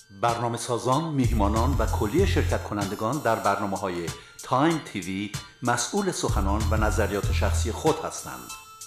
برنامه سازان، میهمانان و کلیه شرکت کنندگان در برنامه‌های تایم تیوی مسئول سخنان و نظریات شخصی خود هستند.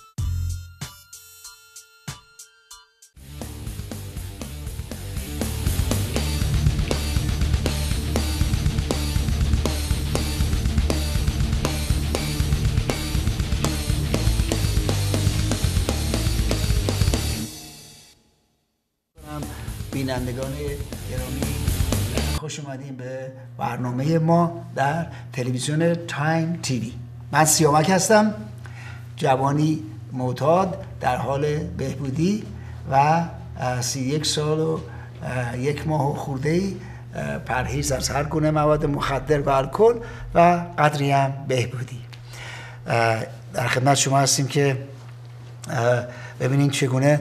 بینندگان گرامی، خوش اومدین به برنامه ما در تلویزیون تایم تیوی. من سیامک هستم، جوانی معتاد در حال بهبودی و 31 سال و 1 ماه و خورده‌ای پرهیز از هر گونه مواد مخدر و الکل و قدری هم بهبودی. در خدمت شما هستیم که ببینید چگونه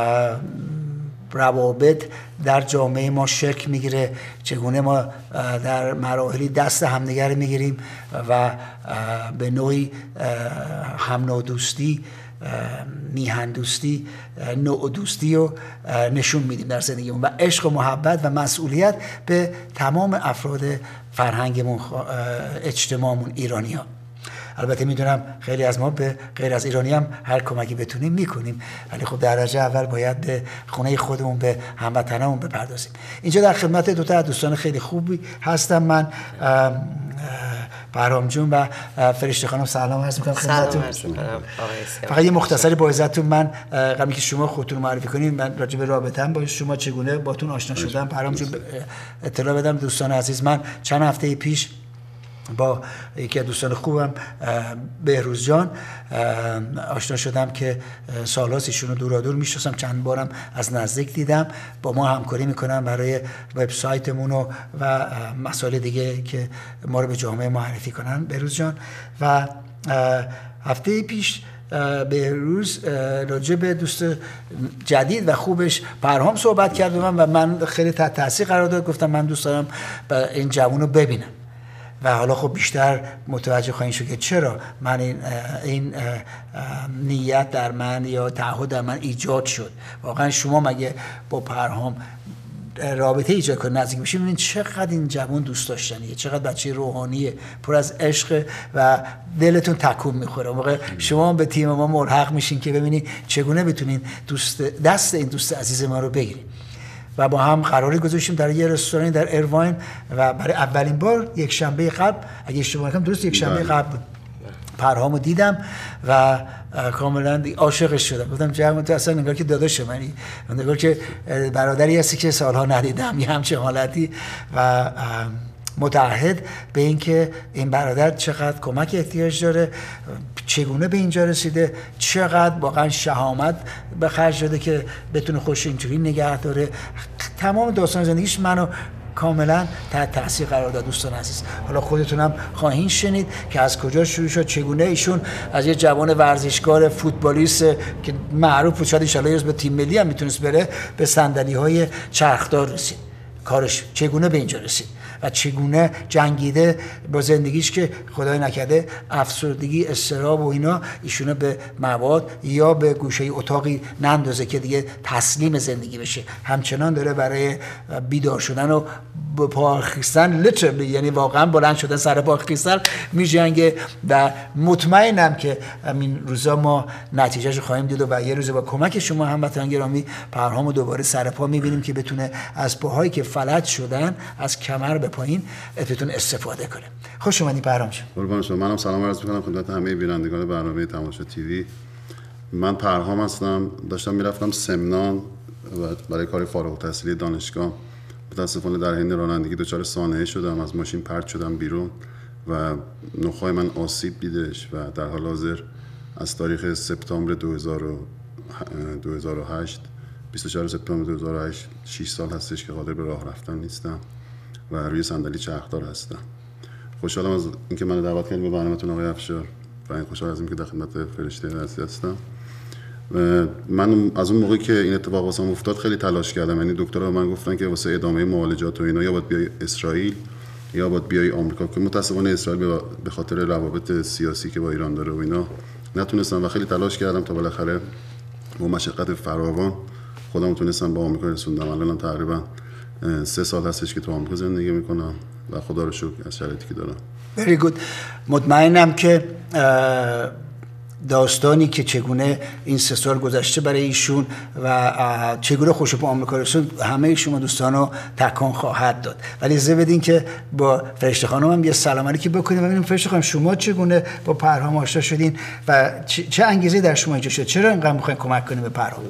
روابط در جامعه ما شکل میگیره، چگونه ما در مراحلی دست همدیگر میگیریم و به نوعی هم نودوستی، میهن دوستی، نوع دوستی رو نشون میدیم در زندگیمون و عشق و محبت و مسئولیت به تمام افراد فرهنگمون، اجتماعمون، ایرانی ها. البته میدونم خیلی از ما به غیر از ایرانی هم هر کمکی بتونیم میکنیم، ولی خب در درجه اول باید به خونه خودمون، به هموطنامون بپردازیم. اینجا در خدمت دو تا از دوستان خیلی خوبی هستم. من بهرام جون و فرشته خانم سلام عرض می‌کنم خدمتتون. فقط یه مختصری با عزتون، من قبل که شما خودتون معرفی کنید، من راجع به رابطه‌ام با شما چگونه باتون آشنا شدم بهرام جون اطلاع بدم. دوستان عزیز، من چند هفته پیش با یکی از دوستان خوبم بهروز جان آشنا شدم که سال‌هاست ایشونو دورادور میشناسم، چند بارم از نزدیک دیدم. با ما همکاری میکنم برای وبسایتمون و مسائل دیگه که ما رو به جامعه معرفی کنن بهروز جان. و هفته پیش بهروز راجع به دوست جدید و خوبش پرهام صحبت کرد و من خیلی تحت تاثیر قرار داد. گفتم من دوست دارم این جوون رو ببینم و حالا خب بیشتر متوجه خواهید شد که چرا من این نیت در من یا تعهد در من ایجاد شد. واقعا شما مگه با پرهام رابطه ایجاد کنید، نزدیک بشید، ببینید چقدر این جوان دوست داشتنیه، چقدر بچه روحانیه، پر از عشق و دلتون تکون میخوره. موقع شما به تیم ما ملحق میشین که ببینید چگونه بتونین دست این دوست عزیز ما رو بگیرید. و با هم قراری گذاشتیم در یه رستورانی در ایرواین و برای اولین بار یک شنبه قبل، اگه اشتباه نکنم درست یک شنبه قبل بود، پرهامو دیدم و کاملا عاشقش شدم. گفتم جوون تو اصلا نگار که داداش منی، نگار که برادری هستی که سالها ندیدم، یه همچه حالتی و متعهد به این که این برادر چقدر کمک احتیاج داره، چگونه به اینجا رسیده، چقدر واقعا شهامت به خرج داده که بتونه خوش اینجوری نگه داره. تمام داستان زندگیش منو کاملا تحت تاثیر قرار داد. دوستان عزیز، حالا خودتونم خواهین شنید که از کجا شروع شد، چگونه ایشون از یه جوان ورزشکار فوتبالیست که معروف بود، شاید ان شاءالله یه روز به تیم ملی هم میتونست بره، به صندلی‌های چرخدار رسید. کارش چگونه به اینجا رسید و چگونه جنگیده با زندگیش که خدای نکرده افسردگی، اضطراب و اینا ایشونو به مواد یا به گوشه اتاقی نندازه که دیگه تسلیم زندگی بشه. همچنان داره برای بیدار شدن و به پا خیستن، لیترلی یعنی واقعا بلند شدن سر پا خیستن میجنگه و مطمئنم که همین روزا ما نتیجهشو خواهیم دید و یه روز با کمک شما هموطنان گرامی پرهامو دوباره سر پا میبینیم که بتونه از پاهایی که فلج شدن از کمر به پایین بتونه استفاده کنه. خوش اومدی پرهام جان. قربان شما. منم سلام عرض می‌کنم خدمت همه بینندگان برنامه تماشا تیوی. من پرهام هستم. داشتم میرفتم سمنان برای کار فارغ التحصیلی دانشگاه. متاسفانه در حین رانندگی دچار سانحه شدم، از ماشین پرت شدم بیرون و نخاع من آسیب دیدش و در حال حاضر از تاریخ سپتامبر 2008 24 سپتامبر 2008 6 سال هستش که قادر به راه رفتن نیستم و روی صندلی چرخدار هستم. خوشحالم از اینکه منو دعوت کردید به برنامه‌تون آقای افشار و این خوشحال از اینکه در خدمت فرشته عزیز هستم. من از اون موقعی که این اتفاق واسم افتاد خیلی تلاش کردم. یعنی دکترها من گفتن که واسه ادامه معالجات و اینا یا باید بیای اسرائیل یا باید بیای آمریکا، که متاسفانه اسرائیل به خاطر روابط سیاسی که با ایران داره و اینا نتونستم و خیلی تلاش کردم تا بالاخره با مشقت فراوان خودم تونستم با آمریکا رسوندم. الان تقریبا 3 سال هستش که تو آمریکا زندگی میکنم و خدا رو شکر از شرایطی که دارم. Very good. مطمئنم که داستانی که چگونه این 3 سال گذشته برای ایشون و چگونه خوش به آمریکا رسوند همه شما دوستان رو تکان خواهد داد. ولی اجازه بدین که با فرشته خانم هم یه سلام علیکی بکنیم و ببینیم فرشته خانم شما چگونه با پرهام آشنا شدین و چه انگیزه در شما ایجاد شد؟ چرا اینقدر میخواین کمک کنیم به پرهام؟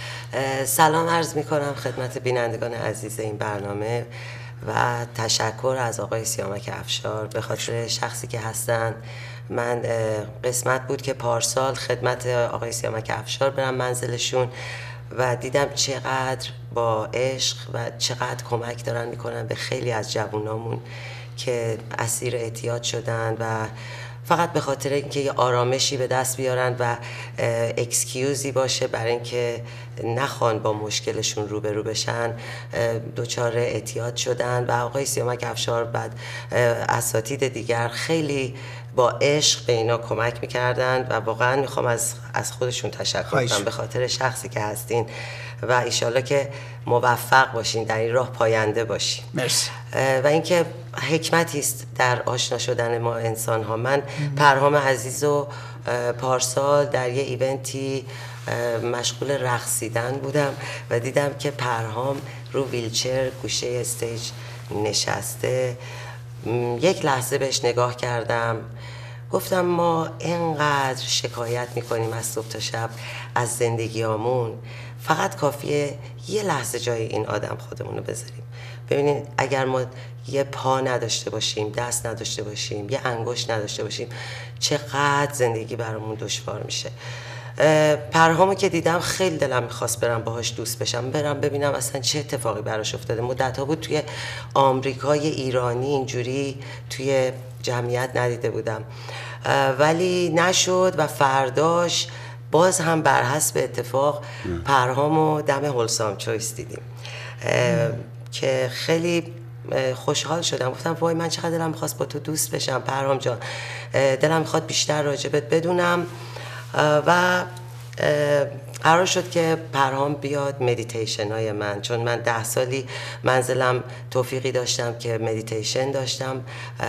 سلام عرض میکنم خدمت بینندگان عزیز این برنامه و تشکر از آقای سیامک افشار به خاطر شخصی که هستن. من قسمت بود که پارسال خدمت آقای سیامک افشار برم منزلشون و دیدم چقدر با عشق و چقدر کمک دارن میکنن به خیلی از جوانامون که اسیر اعتیاد شدن و فقط به خاطر اینکه یه آرامشی به دست بیارن و اکسکیوزی باشه برای اینکه نخوان با مشکلشون روبرو بشن دچار اعتیاد شدن. و آقای سیامک افشار بعد اساتید دیگر خیلی با عشق به اینا کمک میکردن و واقعا میخوام از خودشون تشکر کنم به خاطر شخصی که هستین و ایشالله که موفق باشین در این راه، پاینده باشین. مرسی. و اینکه حکمتی است در آشنا شدن ما انسان ها. من پرهام عزیز و پارسال در یه ایونتی مشغول رقصیدن بودم و دیدم که پرهام رو ویلچر گوشه استیج نشسته. یک لحظه بهش نگاه کردم، گفتم ما اینقدر شکایت میکنیم از صبح تا شب از زندگیامون، فقط کافیه یه لحظه جای این آدم خودمونو بذاریم. ببینید اگر ما یه پا نداشته باشیم، دست نداشته باشیم، یه انگشت نداشته باشیم، چقدر زندگی برامون دشوار میشه. پرهامو که دیدم خیلی دلم میخواست برم باهاش دوست بشم، برم ببینم اصلا چه اتفاقی براش افتاده. مدت‌ها بود توی آمریکای ایرانی اینجوری توی جمعیت ندیده بودم، ولی نشد و فرداش باز هم بر حسب اتفاق پرهامو دم هولسام چویس دیدیم که خیلی خوشحال شدم. گفتم وای من چقدر دلم میخواست با تو دوست بشم پرهام جان، دلم میخواد بیشتر راجبت بدونم. و قرار شد که پرهام بیاد مدیتیشن های من، چون من 10 سالی منزلم توفیقی داشتم که مدیتیشن داشتم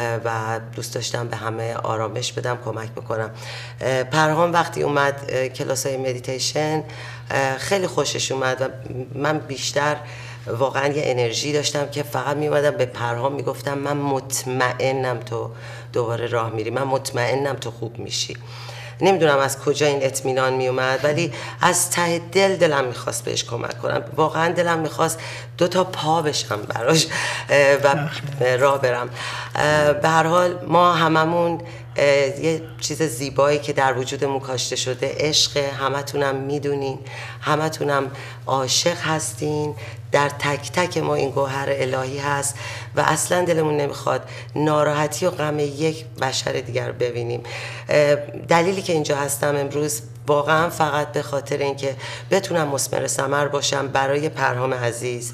و دوست داشتم به همه آرامش بدم، کمک بکنم. پرهام وقتی اومد کلاس های مدیتیشن خیلی خوشش اومد و من بیشتر واقعا یه انرژی داشتم که فقط میومدم به پرهام میگفتم من مطمئنم تو دوباره راه میری، من مطمئنم تو خوب میشی. نمیدونم از کجا این اطمینان میومد، ولی از ته دلم میخواست بهش کمک کنم. واقعا دلم میخواست 2 تا پا بشم براش و راه برم. به هر حال ما هممون یه چیز زیبایی که در وجودمون کاشته شده عشق، همتونم میدونین، همتونم عاشق هستین، در تک تک ما این گوهر الهی هست و اصلا دلمون نمیخواد ناراحتی و غم یک بشر دیگر رو ببینیم. دلیلی که اینجا هستم امروز واقعا فقط به خاطر اینکه بتونم مثمر ثمر باشم برای پرهام عزیز،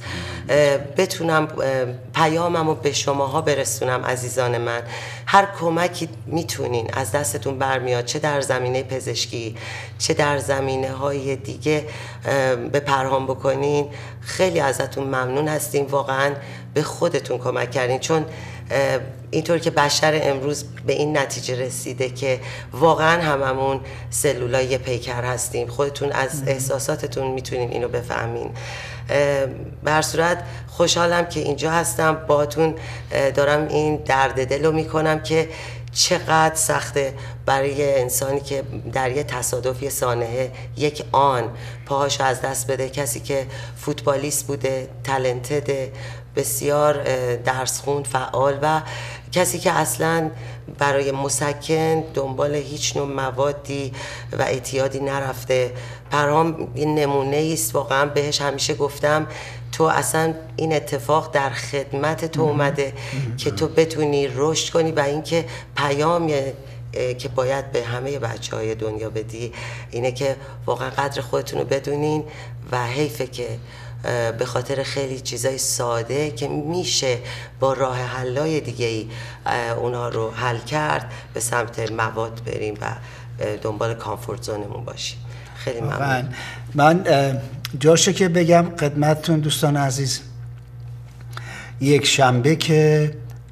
بتونم پیاممو به شماها برسونم. عزیزان من، هر کمکی میتونین از دستتون برمیاد، چه در زمینه پزشکی چه در زمینه های دیگه به پرهام بکنین، خیلی ازتون ممنون هستیم. واقعا به خودتون کمک کردین، چون اینطور که بشر امروز به این نتیجه رسیده که واقعا هممون سلولای پیکر هستیم. خودتون از احساساتتون میتونین اینو بفهمین. به هر صورت خوشحالم که اینجا هستم باهاتون، دارم این درد دلو میکنم که چقدر سخته برای انسانی که در یه تصادف، یه سانحه، یک آن پاهاشو از دست بده. کسی که فوتبالیست بوده، تالنتد، بسیار درس خوند، فعال و کسی که اصلا برای مسکن دنبال هیچ نوع موادی و اعتیادی نرفته. پرهام این نمونه است. واقعا بهش همیشه گفتم تو اصلا این اتفاق در خدمت تو اومده که تو بتونی رشد کنی و اینکه پیام که باید به همه بچه‌های دنیا بدی اینه که واقعا قدر خودتون رو بدونین و حیفه که به خاطر خیلی چیزای ساده که میشه با راه حلای دیگه‌ای اونها رو حل کرد به سمت مواد بریم و دنبال کامفورت زونمون باشیم. خیلی ممنون. من جاشه که بگم خدمتتون دوستان عزیز، یک شنبه که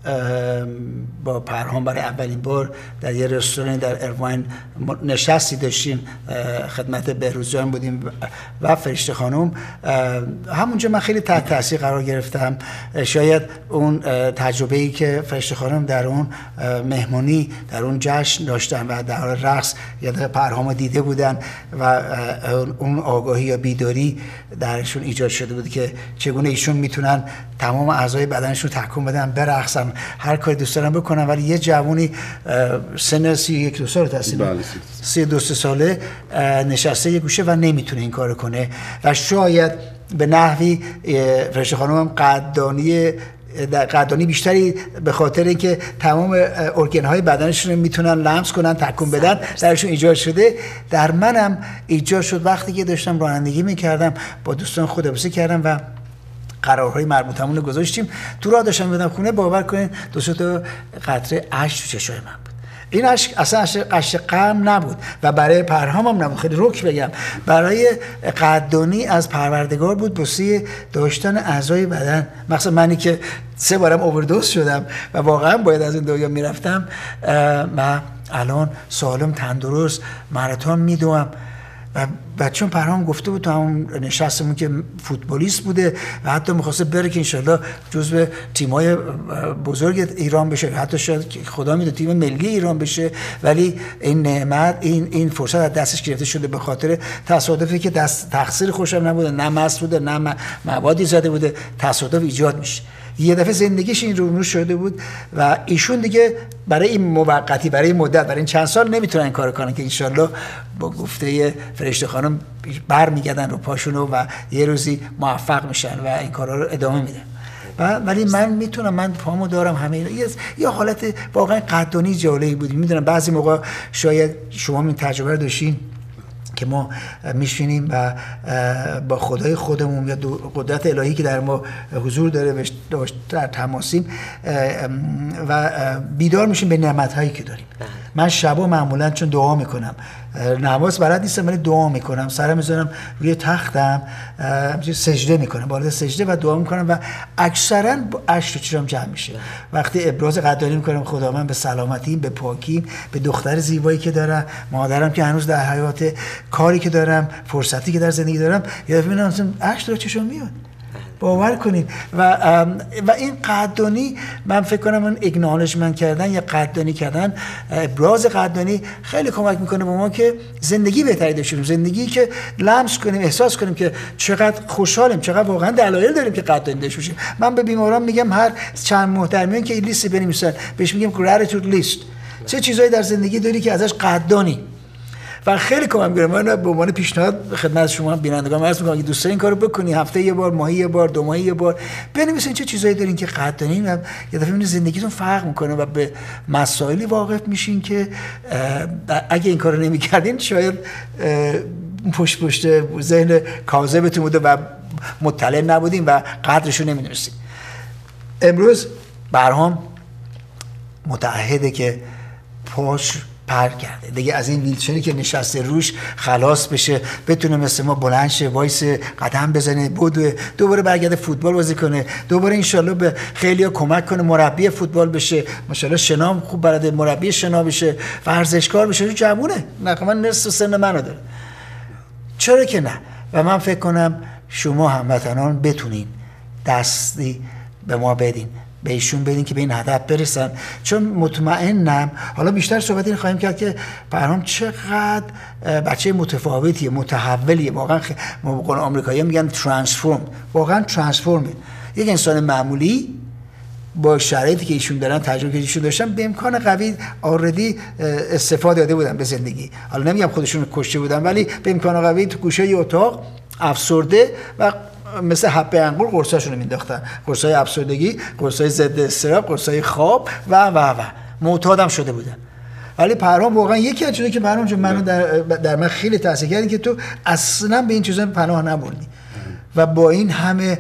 با پرهام برای اولین بار در یه رستوران در ارواین نشستی داشتیم، خدمت بهروزجان بودیم و فرشته خانم. همونجا من خیلی تحت تاثیر قرار گرفتم. شاید اون تجربه‌ای که فرشته خانم در اون مهمونی در اون جشن داشتن و در حال رقص یا پرهامو دیده بودن و اون آگاهی یا بیداری درشون ایجاد شده بود که چگونه ایشون میتونن تمام اعضای بدنشون تکون بدن، برقصن، هر کاری دوست دارن بکنن. ولی یه جوونی سن 31 سال تحصیل 32 ساله نشسته یه گوشه و نمیتونه این کارو کنه و شاید به نحوی فرشته خانم هم قدردانی بیشتری به خاطر اینکه تمام ارگان‌های بدنشون رو میتونن لمس کنن، تکون بدن، درشون ایجاد شده. در منم ایجاد شد وقتی که داشتم رانندگی میکردم، با دوستان خداحافظی کردم و قرارهای مربوطمون رو گذاشتیم. تو راه داشتم میرفتم خونه، باور کنین 2 تا قطره اشک تو چشای من بود. این اشک اصلا اشک غم نبود و برای پرهام هم نبود. خیلی رک بگم، برای قدردانی از پروردگار بود واسه داشتن اعضای بدن. مثلا منی که 3 بارم اووردوز شدم و واقعا باید از این دنیا میرفتم و الان سالم تندرست ماراتون میدوم. و چون پرهام گفته بود تو همون نشستمون که فوتبالیست بوده و حتی می‌خواسته بره که انشالله جزو تیم‌های بزرگ ایران بشه، حتی شاید خدا میدونه تیم ملی ایران بشه، ولی این نعمت این فرصت از دستش گرفته شده به خاطر تصادفی که تقصیر خوشم نبوده، نه مست بوده نه موادی زده بوده، تصادف ایجاد میشه. یه دفعه زندگیش این رو شده بود و ایشون دیگه برای این موقتی، برای این مدت، برای این چند سال نمیتونن این کارو کنن که انشالله با گفته فرشته خانم برمیگردن رو پاشونو و یه روزی موفق میشن و این کارا رو ادامه میدن. ولی من میتونم، من پامو دارم همه اینا. یه حالت واقعا قدردانی جالبی بود. میدونم بعضی موقع شاید شما این تجربه رو داشتین که ما میشینیم و با خدای خودمون یا قدرت الهی که در ما حضور داره در تماسیم و بیدار میشیم به نعمت‌هایی که داریم. من شبا معمولا چون دعا میکنم، نماز بلد نیستم ولی دعا میکنم، سرم میذارم روی تختم، سجده میکنم، وارد سجده و دعا میکنم و اکثرا اشک چشام جمع میشه وقتی ابراز قدردانی میکنم خدا من به سلامتیم، به پاکیم، به دختر زیبایی که دارم، مادرم که هنوز در حیات، کاری که دارم، فرصتی که در زندگی دارم، یه دفعه میبینم اشک داره چشام میاد. باور کنید و این قدردانی، من فکر کنم اون اگنالجمنت کردن یا قدردانی کردن، ابراز قدردانی خیلی کمک میکنه به ما که زندگی بهتری داشته باشیم، زندگی که لمس کنیم، احساس کنیم که چقدر خوشحالیم، چقدر واقعا دلایل داریم که قدردانی داشته باشیم. من به بیماران میگم هر چند ماه در میون که این لیست بنویسن، بهش میگم gratitude list، چه چیزایی در زندگی داری که ازش قدردانی و خیلی کمک می‌کنه. من به عنوان پیشنهاد خدمت شما بینندگان عرض می‌کنم که دوست دارین این کارو بکنی، هفته یه بار، ماهی یه بار، 2 ماهی یه بار بنویسین چه چیزایی دارین که قدردانی، و یه دفعه می‌بینید زندگیتون فرق می‌کنه و به مسائلی واقف میشین که اگه این کارو نمی‌کردین شاید پشت ذهن کاذبتون بوده و مطلع نبودین و قدرشو نمی‌دونستین. امروز پرهام متعهده که پاش پر کرده دیگه، از این ویلچری که نشسته روش خلاص بشه، بتونه مثل ما بلند شه، وایس قدم بزنه، دوباره برگرده فوتبال بازی کنه، دوباره انشالله به خیلیا کمک کنه، مربی فوتبال بشه، ماشاءالله شنا خوب بلده، مربی شنا بشه، ورزشکار بشه. جوونه، نه من نصف سن منو داره، چرا که نه. و من فکر کنم شما هموطنان بتونین دستی به ما بدین، به ایشون بدین که به این هدف برسن، چون مطمئنم حالا بیشتر صحبت این خواهیم کرد که پرهام چقدر بچه متفاوتیه، متحولیه، واقعا موقع آمریکایی‌ها میگن ترانسفورم، واقعا ترانسفورمه. یک انسان معمولی با شرایطی که ایشون دارن، تجربه که ایشون داشتن، به امکان قوی آردی استفاده داده بودن به زندگی. حالا نمیگم خودشون رو کشته بودن، ولی به امکان قوی تو گوشه ی اتاق افسرده و مثل حبه انگور قرصاشون رو مینداختن، قرصای افسردگی، قرصای ضد اضطراب، قرصای خواب و معتادم شده بودن. ولی پرهام واقعا یکی از چیزایی که پرهام جون منو در من خیلی تاثیر کرد که تو اصلا به این چیزا پناه نبردی و با این همه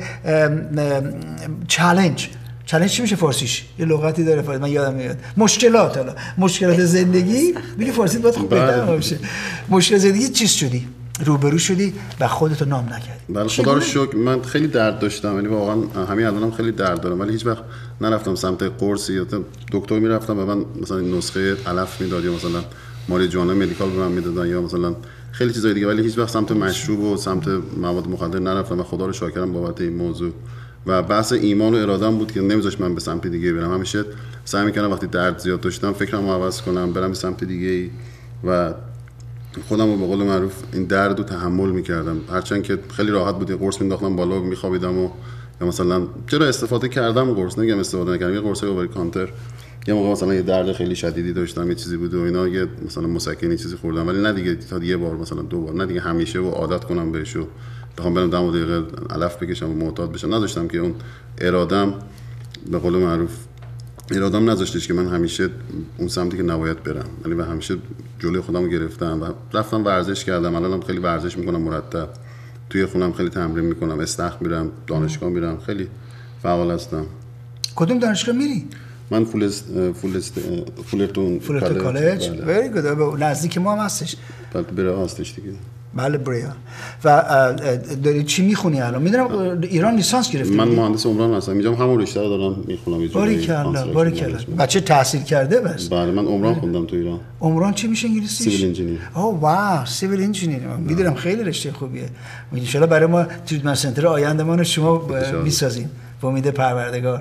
چالش چی میشه فارسیش؟ یه لغتی داره من یادم میاد، مشکلات. حالا مشکلات زندگی میگه فارسی باید خوب بهتر باشه. مشکل زندگی چیز شدی؟ روبرو شدی و خودتو نام نکردی. بله خدا رو شکر من خیلی درد داشتم، یعنی واقعا همین الانم خیلی درد دارم، ولی هیچ وقت نرفتم سمت قرص یا دکتر میرفتم و من مثلا نسخه علف میداد یا مثلا ماریجوانا مدیکال به من میدادن یا مثلا خیلی چیزای دیگه، ولی هیچ وقت سمت مشروب و سمت مواد مخدر نرفتم و خدا رو شاکرم بابت این موضوع. و بحث ایمان و اراده‌ام بود که نمیذاشت من به سمت دیگه برم. همیشه سعی می‌کردم وقتی درد زیاد داشتم فکرمو عوض کنم، برم به سمت دیگه‌ای و خودم رو به قول معروف این درد رو تحمل می‌کردم. هرچند که خیلی راحت بود، قرص مینداختم بالا می‌خوابیدم و یا مثلا چرا استفاده کردم قرص، نمیگم استفاده نکردم، یه قرص اوور کانتر یه موقع مثلا یه درد خیلی شدیدی داشتم یه چیزی بود و اینا، یه مثلا مسکنی چیزی خوردم، ولی نه دیگه تا یه بار مثلا 2 بار، نه دیگه همیشه و عادت کنم بهش و بخوام برم 10 دقیقه علف بکشم و معتاد بشم. نداشتم که اون ارادم به قول معروف ارادم نذاشتش که من همیشه اون سمتی که نباید برم، یعنی و همیشه جلوی خودم رو گرفتم و رفتم ورزش کردم. الانم خیلی ورزش میکنم مرتب، توی خونم خیلی تمرین میکنم، استخر میرم، دانشگاه میرم، خیلی فعال هستم. کدوم دانشگاه میری؟ من فولرتون کالج. وری گود. نزدیک ما هم هستش. برا هستش دیگه. بله بریا. و داری چی میخونی الان؟ میدونم ایران لیسانس گرفتی. من مهندس عمران هستم. اینجا همون رشته رو دارم میخونم. باریکلا. بچه تحصیل کرده بس. بله من عمران خوندم تو ایران. عمران چی میشه انگلیسیش؟ سیویل انجینیر. اوه واو، سیویل انجینیر. میدونم خیلی رشته خوبیه. ان شاءالله برای ما تریتمنت سنتر آینده‌مان رو شما میسازیم. امید پروردگار.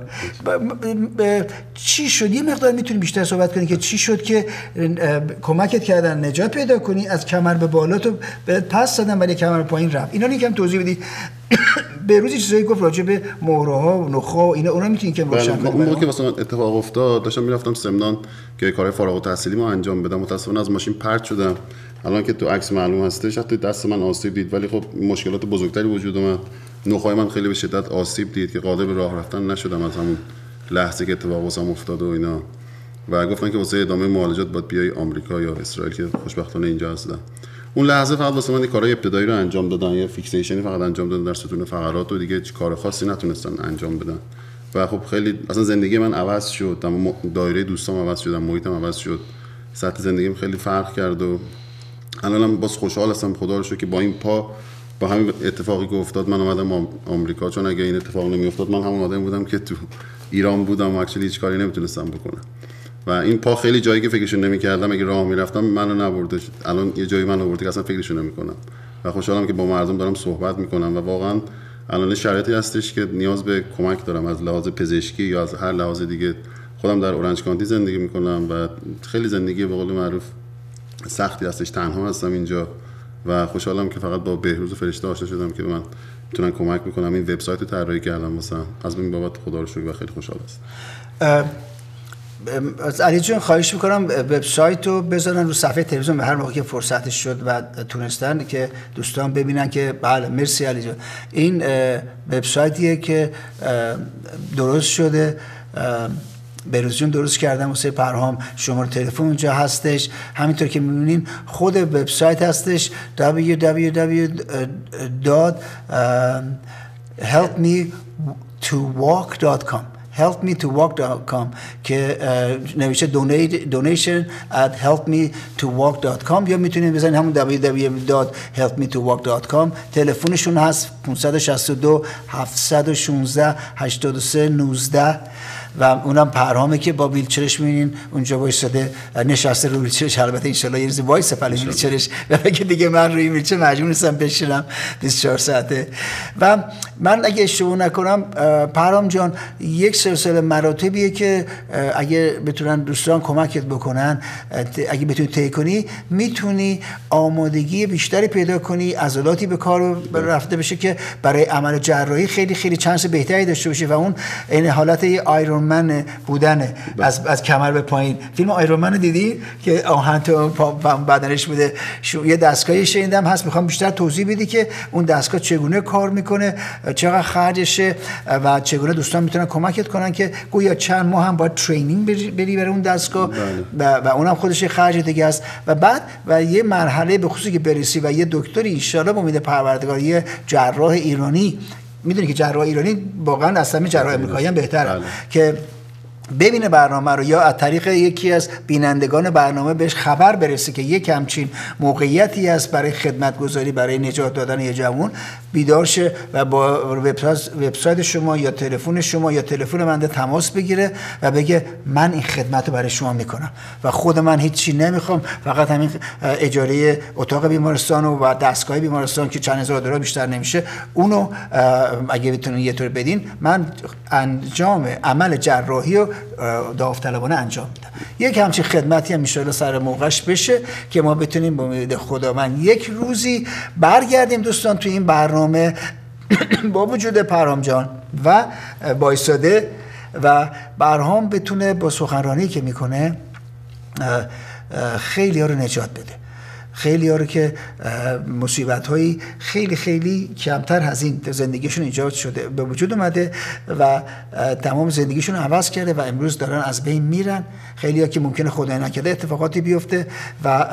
چی شد؟ یه مقدار میتونی بیشتر صحبت کنی که چی شد که کمکت کردن نجات پیدا کنی؟ از کمر به بالا تو پس دادن ولی کمر به پایین رفت. اینا رو یکم توضیح بدی. به روزی چیزایی گفت راجع به مهره‌ها و نخا و اینا، اونا میتونی که روشن کنی. اون موقع که مثلا اتفاق افتاد داشتم میرفتم سمنان که کار فارغ التحصیلی ما انجام بدم، متأسفانه از ماشین پرت شدم. الان که تو عکس معلوم هستش حتی دست من آسیب دید، ولی خب مشکلات بزرگتری وجود اومد. نخای من خیلی به شدت آسیب دید که قادر به راه رفتن نشدم از همون لحظه که اتفاق واسم افتاد و اینا، و گفتن که واسه ادامه معالجات باید بیای آمریکا یا اسرائیل که خوشبختانه اینجا هستم. اون لحظه فقط واسه من کارهای ابتدایی رو انجام دادن، یه فیکسیشنی فقط انجام دادن در ستون فقرات و دیگه کار خاصی نتونستن انجام بدن. و خب خیلی اصلا زندگی من عوض شد، دایره دوستام عوض شد، محیطم عوض شد، سطح زندگیم خیلی فرق کرد و الانم باز خوشحال هستم خدا رو شکر که با این پا با همین اتفاقی که افتاد من اومدم آمریکا، چون اگه این اتفاق نمیافتاد من همون آدمی بودم که تو ایران بودم و اکچولی هیچ کاری نمیتونستم بکنم. و این پا خیلی جایی که فکرشو نمیکردم اگه راه میرفتم منو نبرده، الان یه جایی منو برده که اصلا فکرشو نمیکنم و خوشحالم که با مردم دارم صحبت میکنم و واقعا الان شرایطی هستش که نیاز به کمک دارم از لحاظ پزشکی یا از هر لحاظ دیگه. خودم در اورنج کانتی زندگی میکنم و خیلی زندگی به قول معروف سختی هستش، تنها هستم اینجا و خوشحالم که فقط با بهروز فرشته آشنا شدم که من میتونن کمک میکنم. این وبسایت رو طراحی کردم مثلا، از این بابت خدا رو شکر و خیلی خوشحال هستم. از علی جان خواهش میکنم وبسایت رو بذارن رو صفحه تلویزیون به هر موقع که فرصتش شد و تونستن که دوستان ببینن که بله. مرسی علی جان. این وبسایتیه که درست شده، بهروز درست کردم واسه پرهام. شماره تلفن اونجا هستش، همینطور که می‌بینین خود وبسایت هستش www.helpmetowalk.com helpmetowalk.com که نوشته donation at helpmetowalk.com یا میتونید بزنید همون www.helpmetowalk.com. تلفنشون هست 562 716 83 19 و اونم پرهامه که با ویلچرش می‌بینین اونجا وایساده نشسته رو ویلچرش. البته ان شاءالله یه روز وایس پلی ویلچرش و که دیگه من روی ویلچر مجبور نیستم بشینم 24 ساعته. و من اگه اشتباه نکنم پرهام جان یک سلسله مراتبیه که اگه بتونن دوستان کمکت بکنن، اگه بتونی طی کنی میتونی آمادگی بیشتری پیدا کنی، عضلاتی به کار رفته بشه که برای عمل جراحی خیلی خیلی چانس بهتری داشته باشه و اون این حالت آیرون من بودنه از کمر به پایین. فیلم آیرون من دیدی که آهن تو بدنش بوده؟ یه دستگاهی شنیدم هست، میخوام بیشتر توضیح بدی که اون دستگاه چگونه کار میکنه، چقدر خرجشه و چگونه دوستان میتونن کمکت کنن که گویا چند ماه هم باید ترینینگ بری برای اون دستگاه و اونم خودش خرج دیگه است. و بعد و یه مرحله به خصوصی که برسی و یه دکتری ان شاءالله امید پروردگار، یه جراح ایرانی، میدونی که جراح ایرانی واقعا اصلا جراح آمریکایی هم بهتره که ببینه برنامه رو یا از طریق یکی از بینندگان برنامه بهش خبر برسه که یک همچین موقعیتی هست برای خدمتگذاری، برای نجات دادن یه جوان، بیدار شه و با وبسایت شما یا تلفن شما یا تلفن من تماس بگیره و بگه من این خدمت رو برای شما میکنم و خود من هیچی نمیخوام، فقط همین اجاره اتاق بیمارستان و دستگاه بیمارستان که چند هزار دلار بیشتر نمیشه، اونو اگه بتونین یه طور بدین، من انجام عمل جراحی رو داوطلبانه انجام میدم. یک همچین خدمتی هم میشه سر موقعش بشه که ما بتونیم با امید خداوند یک روزی برگردیم دوستان تو این برنامه با وجود پرهام جان و بایستاده و برهام بتونه با سخنرانی که میکنه خیلی ها رو نجات بده، خیلی ها رو که مصیبت هایی خیلی خیلی کمتر از این زندگیشون ایجاد شده به وجود اومده و تمام زندگیشون عوض کرده و امروز دارن از بین میرن. خیلی ها که ممکنه خدای نکرده اتفاقاتی بیفته و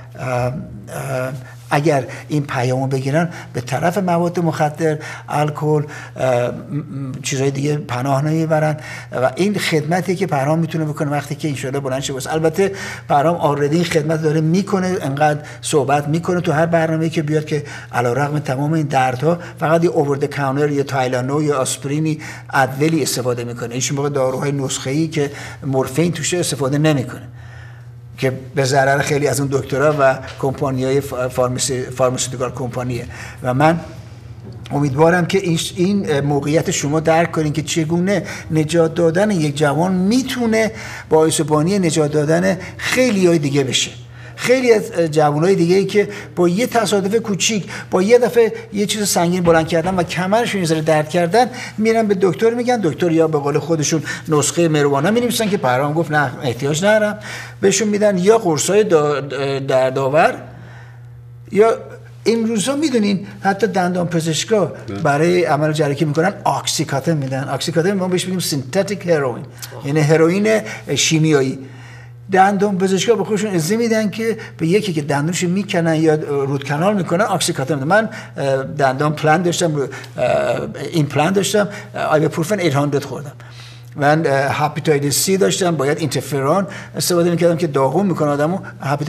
اگر این پیامو بگیرن به طرف مواد مخدر، الکل، چیزهای دیگه پناه نمیبرن و این خدمتی که پرهام میتونه بکنه وقتی که انشالله بلند شه. البته پرهام آردی این خدمت داره میکنه، انقدر صحبت میکنه تو هر برنامه‌ای که بیاد که علیرغم تمام این دردها فقط یه اوورد کاونتر یا تایلانو یا آسپرینی ادویلی استفاده میکنه، هیچ موقع داروهای نسخه‌ای که مورفین توشه استفاده نمیکنه که به ضرر خیلی از اون دکترها و کمپانی‌های فارماسیوتیکال کمپانیه. و من امیدوارم که این موقعیت شما درک کنین که چگونه نجات دادن یک جوان میتونه باعث بانی نجات دادن خیلی های دیگه بشه. خیلی از جوانای دیگه ای که با یه تصادف کوچیک، با یه دفعه یه چیز سنگین بلند کردن و کمرشون یه ذره درد کردن، میرن به دکتر میگن، دکتر یا به قول خودشون نسخه مروانه مینویسن که پرهام گفت نه احتیاج ندارم، بهشون میدن یا قرصای دردآور یا این روزا میدونین حتی دندان پزشکا برای عمل جراحی میکنن اکسیکاتن میدن. اکسیکاتن ما بهش میگیم سینتتیک هروئین، یعنی هروئین شیمیایی. دندان پزشکا به خودشون اجازه میدن که به یکی که دندونش میکنن یا رود کانال میکنن اکسیکاتن میدن. من دندان پلان داشتم، این پلان داشتم، آیبوپروفن 800 خوردم. من هپاتیتیس سی داشتم، باید اینترفرون استفاده میکردم که داغون میکنه آدمو.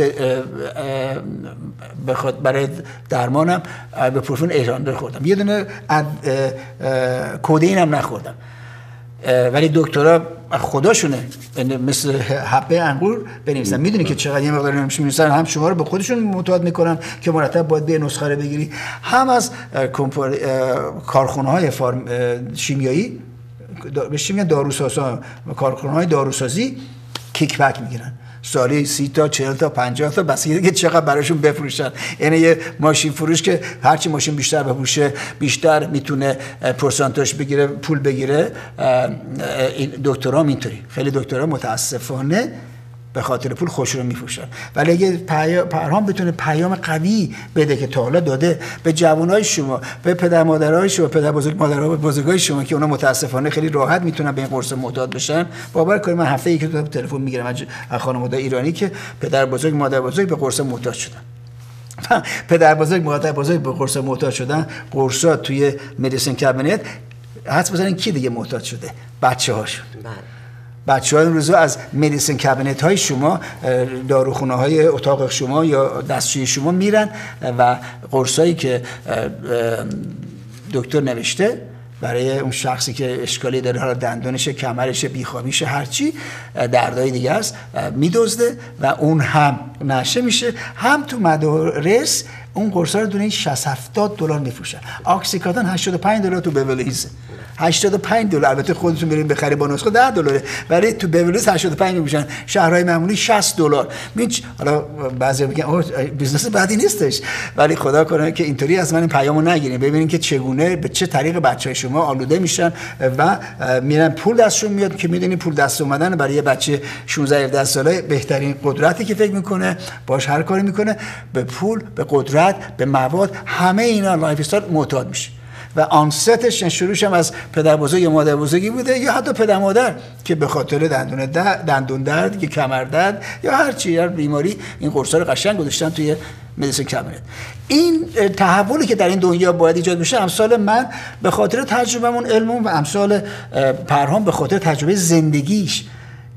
بخاطر برای درمانم آیبوپروفن 800 خوردم، یه دونه کدئین هم نخوردم. ولی دکترها خداشونه مثل حبه انگور بنویسن، میدونی که چقدر یه مقدار نمی‌نویسن، هم شما رو به خودشون معتاد میکنن که مرتب باید به نسخه رو بگیری، هم از کارخونه‌های شیمیایی بهش میگن داروسازی، کارخونه‌های داروسازی کیک بک میگیرن، سالی 30 تا 40 تا 50 تا بسیاری که چقدر براشون بفروشن. یعنی یه ماشین فروش که هرچی ماشین بیشتر بفروشه بیشتر میتونه پرسانتاژ بگیره، پول بگیره. این دکترها اینطوری، خیلی دکترها متاسفانه به خاطر پول خوش رو میفروشن. ولی اگه پرهام بتونه پیام قوی بده که تا حالا داده به جوانای شما، به پدر مادرای شما، پدر بزرگای شما که اونا متاسفانه خیلی راحت میتونن به این قرص معتاد بشن، باور کنید من هفته یکی دو تلفن میگیرم از خانواده ایرانی که پدر بزرگ مادر بزرگ به قرص معتاد شدن. پدر بزرگ مادر بزرگ به قرص معتاد شدن، قرصا توی مدیسین کابینت، حدس بزنین کی دیگه معتاد شده؟ بچه‌هاشون. بچه‌ها این روزا از مدیسین کابینت های شما، داروخونه های اتاق شما یا دستشوی شما میرن و قرصایی که دکتر نوشته برای اون شخصی که اشکالی داره، حالا دندونشه، کمرشه، بیخوابیشه، هرچی دردای دیگه است، میدزده و اون هم نشه میشه، هم تو مدارس اون قرصا رو دونه 60-70 دلار میفروشن. اکسیکاتن 85 دلار تو بیولیز، 85 دلار. البته خودتون برید بخری با نسخه 10 دلاره، ولی تو بیولیز 85 میفروشن. شهرهای معمولی 60 دلار. حالا بعضی میگن اوه بیزنس بعدی نیستش، ولی خدا کنه که اینطوری از من این پیامو نگیرین. ببینین که چگونه به چه طریق بچهای شما آلوده میشن و میرن پول دستشون میاد که میدونی پول دست اومدن برای یه بچه 16-17 ساله بهترین قدرتی که فکر میکنه باش هر کاری میکنه، به پول، به قدرت، به مواد، همه اینا لایف استایل معتاد میشه. و آنستش شروعش هم از پدر بزرگ یا مادر بزرگی بوده یا حتی پدر مادر که به خاطر دندون درد که کمر درد یا هر چی، هر بیماری این قرصا رو قشنگ گذاشتن توی مدیسین کابینت. این تحولی که در این دنیا باید ایجاد بشه، امثال من به خاطر تجربهمون علمون و امثال پرهام به خاطر تجربه زندگیش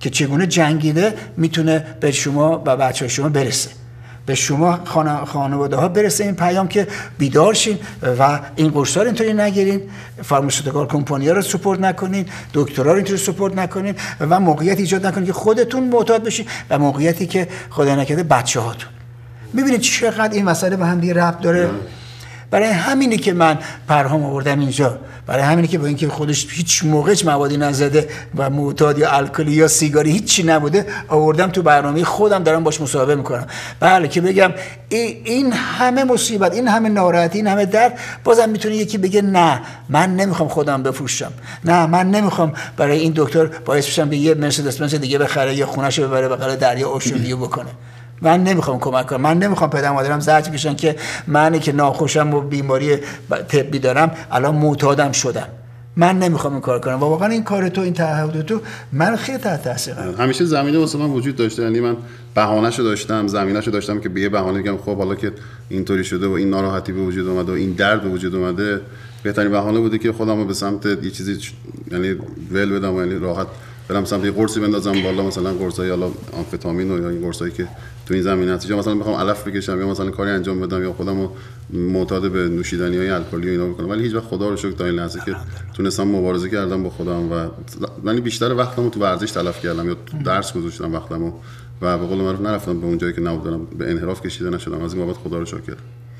که چگونه جنگیده میتونه به شما و بچه‌های شما برسه، به شما خانواده ها برسه این پیام که بیدار شین و این قرصا رو اینطوری نگیرین، فارماسیوتیکال کمپانی ها رو سپورت نکنین، دکترها رو اینطوری سپورت نکنین و موقعیت ایجاد نکنین که خودتون معتاد بشین و موقعیتی که خدا نکرده بچه‌هاتون. میبینید چقدر این مسئله به هم دیگه ربط داره. برای همینی که من پرهام آوردم اینجا، برای همینی که با اینکه خودش هیچ موقع موادی نزده و معتاد یا الکلی یا سیگاری هیچی نبوده آوردم تو برنامه خودم، دارم باش مصاحبه میکنم. بله که بگم این همه مصیبت، این همه ناراحتی، این همه درد، بازم میتونه یکی بگه نه من نمیخوام خودم بفروشم، نه من نمیخوام برای این دکتر باعث بشم به یه مرسدس بنز دیگه بخره یا خونه‌شو ببره بغل دریا اوشن ویو بکنه. من نمیخوام کمک کنم، من نمیخوام پدر مادرم زجر بکشن که منی که ناخوشم و بیماری طبی دارم الان معتادم شدم. من نمیخوام این کار کنم و واقعا این کار تو، این تعهد تو من خیلی تحت تاثیر قرار. همیشه زمینه واسه من وجود داشته، یعنی من بهانه‌شو داشتم، زمینه‌شو داشتم که به یه بهانه بگم خب حالا که اینطوری شده و این ناراحتی به وجود اومده و این درد به وجود اومده، بهترین بهانه بوده که خودمو به سمت یه چیزی یعنی ول بدم، یعنی راحت برم سمت یه قرصی بندازم بالا، مثلا قرصای حالا آمفتامین و یا این قرصایی که تو این زمینه هست، یا مثلا بخوام علف بکشم یا مثلا کاری انجام بدم یا خودمو معتاد به نوشیدنی‌های الکلی و اینا بکنم، ولی هیچ وقت خدا رو شکر تا این لحظه که تونستم مبارزه کردم با خودم و یعنی بیشتر وقتمو تو ورزش تلف کردم یا تو درس گذاشتم وقتمو و به قول معروف نرفتم به اون جایی که نبود، دارم به انحراف کشیده نشدم. از این بابت خدا رو شکر.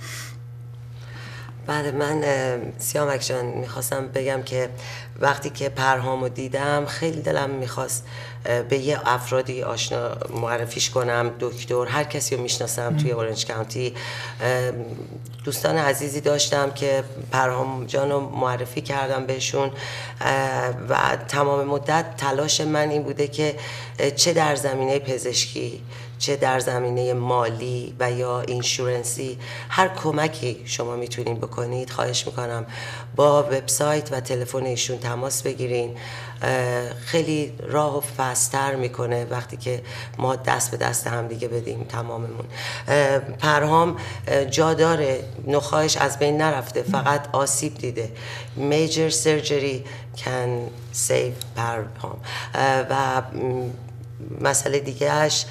بعد من سیامک جان میخواستم بگم که وقتی که پرهامو دیدم خیلی دلم میخواست به یه افرادی آشنا معرفیش کنم، دکتر، هر کسی رو میشناسم توی اورنج کانتی. دوستان عزیزی داشتم که پرهام جان رو معرفی کردم بهشون و تمام مدت تلاش من این بوده که چه در زمینه پزشکی، چه در زمینه مالی و یا اینشورنسی، هر کمکی شما میتونین بکنید خواهش میکنم با وبسایت و تلفن ایشون تماس بگیرین. خیلی راه و فست‌تر میکنه وقتی که ما دست به دست هم دیگه بدیم تماممون. پرهام جا داره، نخاعش از بین نرفته، فقط آسیب دیده. Major surgery can save پرهام. و مسئله دیگهش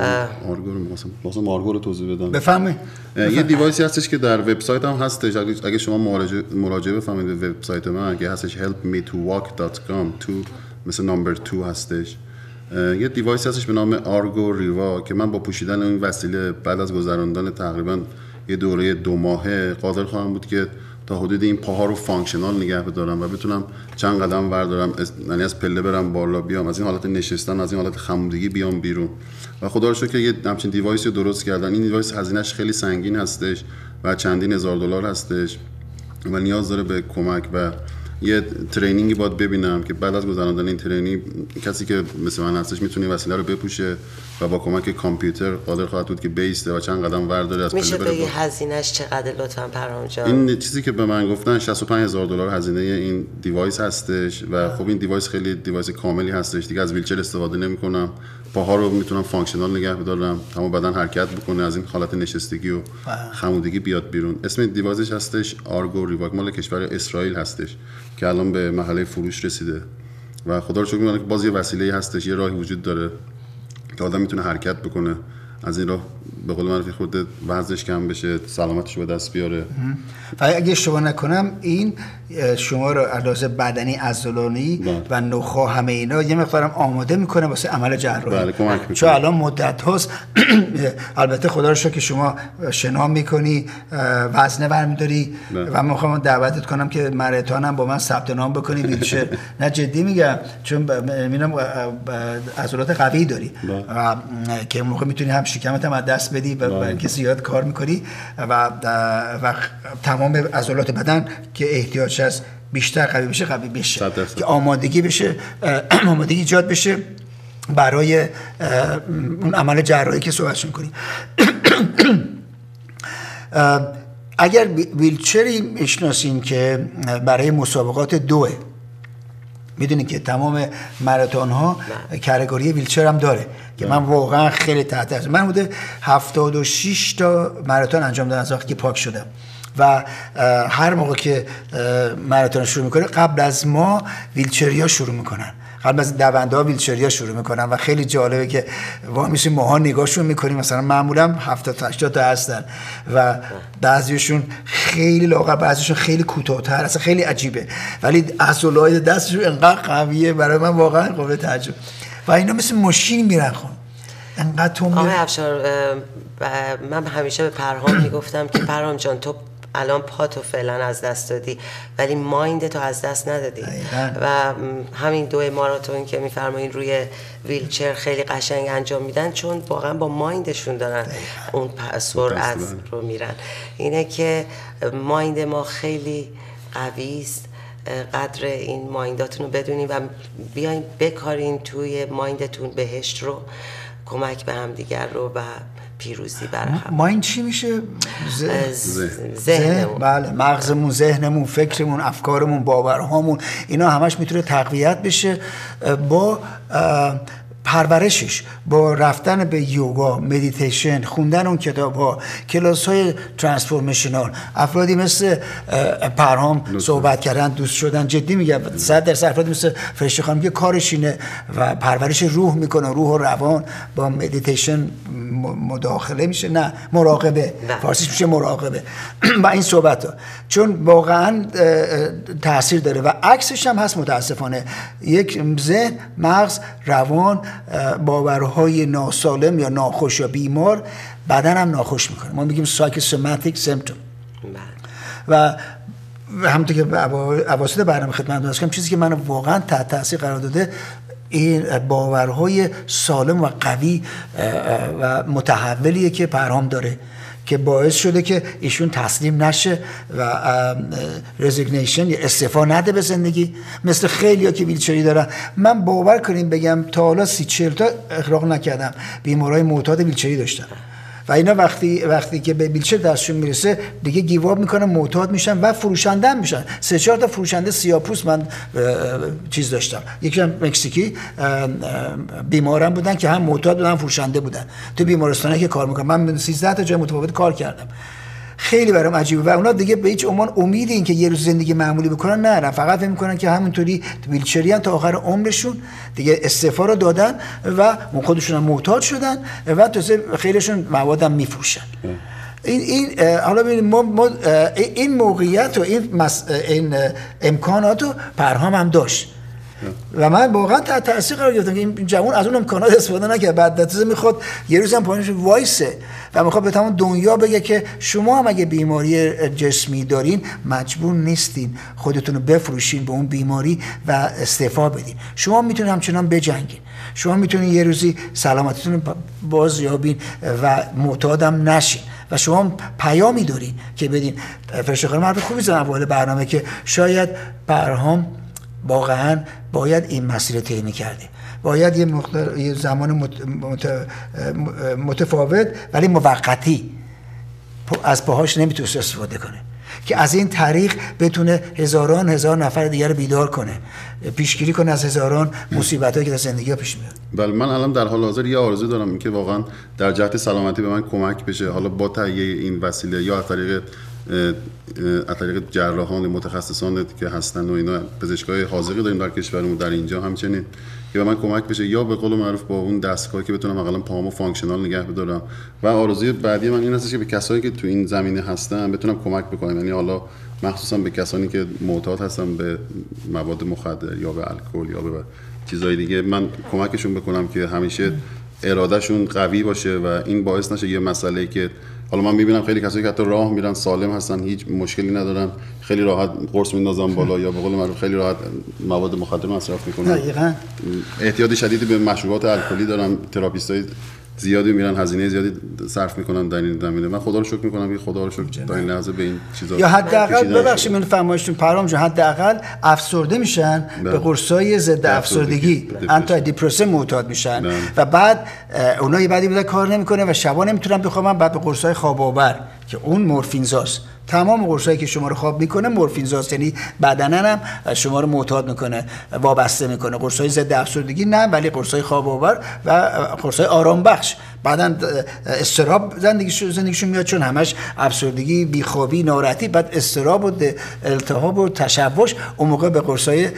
مارگو رو توضیح بدم. بفهمید. یه دیوایسی هستش که در وبسایت هم هستش، اگه شما مراجعه بفهمید به وبسایت من که هستش helpmetowalk.com، تو مثل نمبر 2 هستش. یه دیوایسی هستش به نام آرگو ریوا که من با پوشیدن این وسیله بعد از گذراندن تقریبا یه دوره 2 ماهه قادر خواهم بود که تا حدود این پاها رو فانکشنال نگه بدارم و بتونم چند قدم بردارم، یعنی از پله برم بالا بیام، از این حالت نشستن، از این حالت خمودگی بیام بیرون. و خدا رو شکر که یه همچین دیوایسی رو درست کردن. این دیوایس هزینه‌اش خیلی سنگین هستش و چندین هزار دلار هستش و نیاز داره به کمک و یه ترینینگی باید ببینم که بعد از گذراندن این ترینینگ کسی که مثل من هستش میتونه این وسیله رو بپوشه و با کمک کامپیوتر قادر خواهد بود که بیسته و چند قدم ورداره از پله بره. میشه بگی هزینه‌اش چقدر لطفاً پرهام جان؟ این چیزی که به من گفتن 65000 دلار هزینه این دیوایس هستش و خب این دیوایس خیلی دیوایس کاملی هستش دیگه. از ویلچر استفاده نمی‌کنم، پاها رو میتونم فانکشنال نگه بدارم، تمام بدن حرکت بکنه، از این حالت نشستگی و خمودگی بیاد بیرون. اسم دیوایسش هستش آرگو ریوا، مال کشور اسرائیل هستش که الان به مرحله فروش رسیده و خدا رو شکر می‌کنم که باز یه وسیله‌ای هستش، یه راهی وجود داره که آدم میتونه حرکت بکنه، از این راه به قول معروف خود وزنش کم بشه، سلامتش به دست بیاره. و اگه اشتباه نکنم این شما رو علاوه بدنی، عضلانی و نخاع همه اینا یه مقدارم آماده میکنه واسه عمل جراحی. بله، کمک میکنه. چون الان مدت هاست البته خدا رو شکر که شما شنا میکنی، وزنه برمیداری و من میخوام دعوتت کنم که ماراتونم با من ثبت نام بکنی ویلچر. نه جدی میگم، چون میبینم عضلات قوی داری که موقع میتونی هم شکمت هم از دست بدی و برای اینکه زیاد کار میکنی و تمام عضلات بدن که احتیاج هست بیشتر قوی بشه که آمادگی بشه، آمادگی ایجاد بشه برای اون عمل جراحی که صحبتش میکنی. اگر ویلچری میشناسین که برای مسابقات دوه، میدونی که تمام ماراتون ها کاتگوری ویلچر هم داره که من واقعا خیلی تحت هستم. من بوده 76 تا ماراتون انجام دادم از وقتی که پاک شدم و هر موقع که ماراتون شروع میکنه قبل از ما ویلچریا شروع میکنن قبل از دونده‌ها ویلچریا شروع میکنن و خیلی جالبه که وا میشیم ماها نگاهشون میکنیم، مثلا معمولا 70 تا 80 تا هستن و بعضیشون خیلی لاغر، بعضیشون خیلی کوتاه‌تر، اصلا خیلی عجیبه، ولی عضلات دستشون انقدر قویه برای من واقعا قابل تعجب و اینا مثل ماشین میرن خون انقدر تو آقای افشار، من همیشه به پرهام میگفتم که پرهام جان تو الان پاتو فعلا از دست دادی ولی مایند تو از دست ندادی و همین 2 ماراتون که میفرمایین روی ویلچر خیلی قشنگ انجام میدن چون واقعا با مایندشون دارن اون سرعت رو میرن. اینه که مایند ما خیلی قوی است، قدر این ماینداتون رو بدونین و بیاین بکارین توی مایندتون بهشت رو، کمک به هم دیگر رو و پیروزی برای هم. مایند چی میشه؟ ذهنمون. بله، مغزمون، ذهنمون، فکرمون، افکارمون، باورهامون، اینا همش میتونه تقویت بشه با پرورشش، با رفتن به یوگا، مدیتیشن، خوندن اون کتاب‌ها، کلاس‌های ترانسفورمیشنال. افرادی مثل پرهام صحبت کردن، دوست شدن، جدی میگم 100% افرادی مثل فرشته خانم که کارش اینه و پرورش روح میکنه، روح و روان با مدیتیشن مداخله میشه، نه مراقبه، فارسیش میشه مراقبه و این صحبت‌ها، چون واقعا تاثیر داره و عکسش هم هست متاسفانه. یک ذهن، مغز، روان، باورهای ناسالم یا ناخوش یا بیمار بدن هم ناخوش میکنه. ما میگیم سایکوسوماتیک سیمپتوم و همونطور که اواسط برنامه خدمت داشتم، چیزی که من واقعا تحت تاثیر قرار داده این باورهای سالم و قوی و متحولیه که پرهام داره که باعث شده که ایشون تسلیم نشه و رزیگنیشن یا استعفا نده به زندگی، مثل خیلیا که ویلچری دارن. من باور کنیم بگم تا حالا 30-40 تا اخراج نکردم، بیمارای معتاد ویلچری داشتم و اینا وقتی که به ویلچر دستشون میرسه دیگه گیواب میکنن، معتاد میشن و فروشنده میشن. 3-4 تا فروشنده سیاه‌پوست من چیز داشتم، یکی هم مکزیکی بیمارم بودن که هم معتاد بودن هم فروشنده بودن تو بیمارستانه که کار میکنم. من 13 تا جای متفاوت کار کردم، خیلی برام عجیبه و اونا دیگه به هیچ عنوان امید این که یه روز زندگی معمولی بکنن نه، فقط فکر میکنن که همونطوری ویلچریان تا آخر عمرشون، دیگه استعفا رو دادن و خودشون هم معتاد شدن و تازه خیلیشون موادم میفروشن. این حالا ببینید این موقعیت و این امکانات رو پرهام هم داشت و من واقعا تحت تاثیر قرار گرفتم که این جوان از اون امکانات استفاده نکرد. بعد تازه میخواد یه روز هم پایینش وایسه و میخواد به تمام دنیا بگه که شما هم اگه بیماری جسمی دارین مجبور نیستین خودتون رو بفروشین به اون بیماری و استعفا بدین. شما میتونین همچنان بجنگین، شما میتونین یه روزی سلامتیتون رو بازیابین و معتادم نشین و شما پیامی دارین که بدین. فرشته خانم حرف خوبی زدن اول برنامه که شاید پرهام واقعا باید این مسیر طی می‌کرده، باید یه زمان متفاوت ولی موقتی از پاهاش نمیتونه استفاده کنه که از این طریق بتونه هزار نفر دیگر رو بیدار کنه، پیشگیری کنه از هزاران مصیبتایی که در زندگی ها پیش میاد. بله، من الان در حال حاضر یه آرزو دارم که واقعا در جهت سلامتی به من کمک بشه، حالا با تهیه این وسیله یا از طریق جراحان متخصصان که هستن و اینا، پزشکای حاضقی داریم در کشورمون در اینجا همچنین که به من کمک بشه، یا به قول معروف با اون دستگاهی که بتونم حداقل پاهامو فانکشنال نگه بدارم. و آرزوی بعدی من این هست که به کسایی که تو این زمینه هستن بتونم کمک بکنم، یعنی حالا مخصوصا به کسانی که معتاد هستن به مواد مخدر یا به الکل یا به چیزای دیگه، من کمکشون بکنم که همیشه ارادهشون قوی باشه و این باعث نشه یه مسئله‌ای که حالا من میبینم خیلی کسایی که حتی راه میرن سالم هستن، هیچ مشکلی ندارن، خیلی راحت قرص میندازن بالا یا به قول معروف خیلی راحت مواد مخدر مصرف میکنن. دقیقاً اعتیاد شدیدی به مشروبات الکلی دارن، تراپیستای زیادی میرن، هزینه زیادی صرف میکنن در این زمینه. من خدا رو شکر میکنم که خدا رو شکر تا این لحظه به این چیزا یا حداقل ببخشید من فرمایشتون پرهام جان، حداقل افسرده میشن به قرصای ضد افسردگی، آنتی دیپرسن معتاد میشن و بعد اونایی بعدی میاد کار نمیکنه و شبا نمیتونن بخوابن، بعد به قرصای خواب آور که اون مورفینزاست تمام قرصایی که شما رو خواب میکنه مورفین زاست، یعنی بدنن هم شما رو معتاد میکنه، وابسته میکنه. قرصای ضد افسردگی نه، ولی قرصای خواب آور و قرصای آرام بخش. بعدن استراب زندگیشون میاد، چون همش افسردگی، بیخوابی، ناراحتی، بعد استراب و التهاب و تشوش، اون موقع به قرصای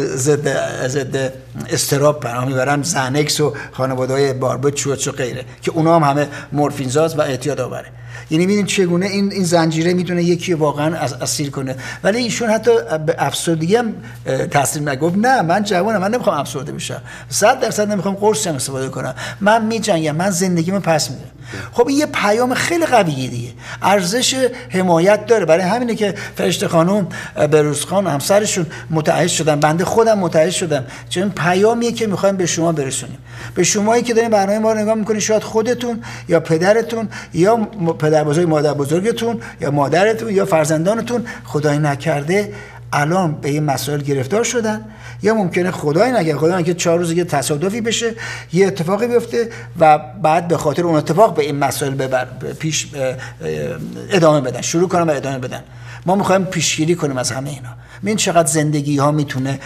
ضد استراب پناه میبرن، زنکس و خانواده‌های باربیتوچ و غیره، که اونا هم همه مورفین زاست و اعتیاد آوره. یعنی ببینید چگونه این زنجیره میتونه یکی واقعا اسیر کنه. ولی ایشون حتی به افسردگی هم تاثیر نگفت. نه من جوانم، من نمیخوام افسرده بشم، 100% نمیخوام قرص هم استفاده کنم، من میجنگم، من زندگیمو پس میدم. خب این یه پیام خیلی قویه دیگه، ارزش حمایت داره. برای همینه که فرشته خانم، بروز خان، همسرشون متعهد شدن، بنده خودم متعهد شدم، چون پیامیه که میخوایم به شما برسونیم. به شمایی که دارین برنامه ما رو نگاه میکنین، شاید خودتون یا پدرتون یا پدر بزرگ، مادر بزرگتون یا مادرتون یا فرزندانتون خدای نکرده الان به این مسائل گرفتار شدن، یا ممکنه خدای نکرده 4 روز یه تصادفی بشه، یه اتفاقی بیفته و بعد به خاطر اون اتفاق به این مسائل پیش ادامه بدن، شروع کنن و ادامه بدن. ما میخوایم پیشگیری کنیم از همه اینا. ببین چقدر زندگی ها میتونه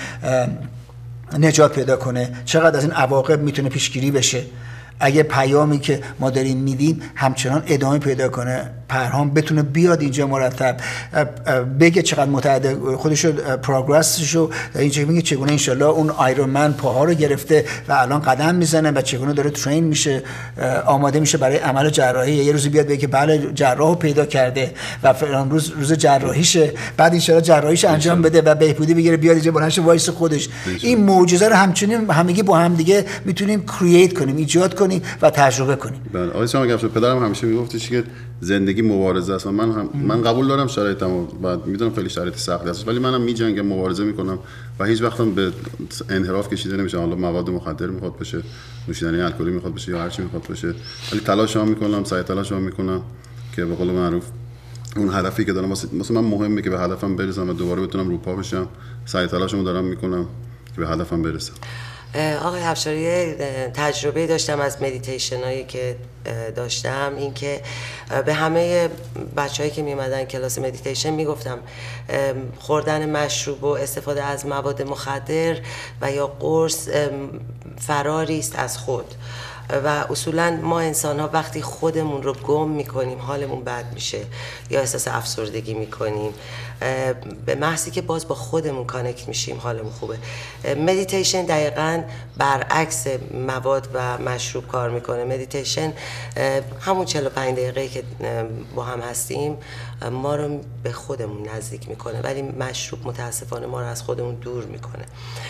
نجات پیدا کنه، چقدر از این عواقب میتونه پیشگیری بشه اگه پیامی که ما داریم میدیم همچنان ادامه پیدا کنه. پرهام بتونه بیاد اینجا مرتب بگه چقدر متعهد خودشو، پروگرسشو، اینجا میگه چگونه انشالله اون آیرونمن پاها رو گرفته و الان قدم میزنه و چگونه داره ترین میشه، آماده میشه برای عمل جراحی. یه روزی بیاد بگه که بله جراحو پیدا کرده و فلان روز جراحیشه، بعد انشالله جراحیش انجام بده و بهبودی بگیره، بیاد اینجا بلنش وایس خودش. این معجزه رو همچنین همگی با هم دیگه میتونیم کرییت کنیم، ایجاد کنیم و تجربه کنیم. بله آقای سامان، پدرم همیشه میگفتش که زندگی مبارزه است و من قبول دارم شرایطمو، بعد میدونم خیلی شرایط سختی هست، ولی منم میجنگم، مبارزه میکنم و هیچ وقتم به انحراف کشیده نمیشه. حالا مواد مخدر میخواد باشه، نوشیدنی الکلی میخواد باشه یا هر چی میخواد باشه، ولی تلاشم میکنم، سعی تلاشم میکنم که به قول معروف اون هدفی که دارم واسه من مهمه که به هدفم برسم و دوباره بتونم رو پا بشم. سعی تلاشمو دارم میکنم که به هدفم برسم. آقای افشاری، تجربه داشتم از مدیتیشن هایی که داشتم، این که به همه بچه‌هایی که میومدن کلاس مدیتیشن میگفتم خوردن مشروب و استفاده از مواد مخدر و یا قرص فراری است از خود. و اصولا ما انسان ها وقتی خودمون رو گم میکنیم حالمون بد میشه یا احساس افسردگی میکنیم، به محضی که باز با خودمون کانکت میشیم حالمون خوبه. مدیتیشن دقیقاً برعکس مواد و مشروب کار میکنه. مدیتیشن همون 45 دقیقه‌ای که با هم هستیم ما رو به خودمون نزدیک میکنه، ولی مشروب متاسفانه ما رو از خودمون دور میکنه.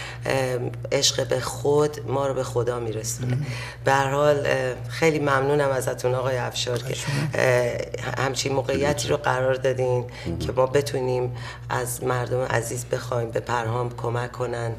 عشق به خود ما رو به خدا میرسونه. به هر حال خیلی ممنونم ازتون آقای افشار که همچین موقعیتی رو قرار دادین که ما بتونیم از مردم عزیز بخوایم به پرهام کمک کنن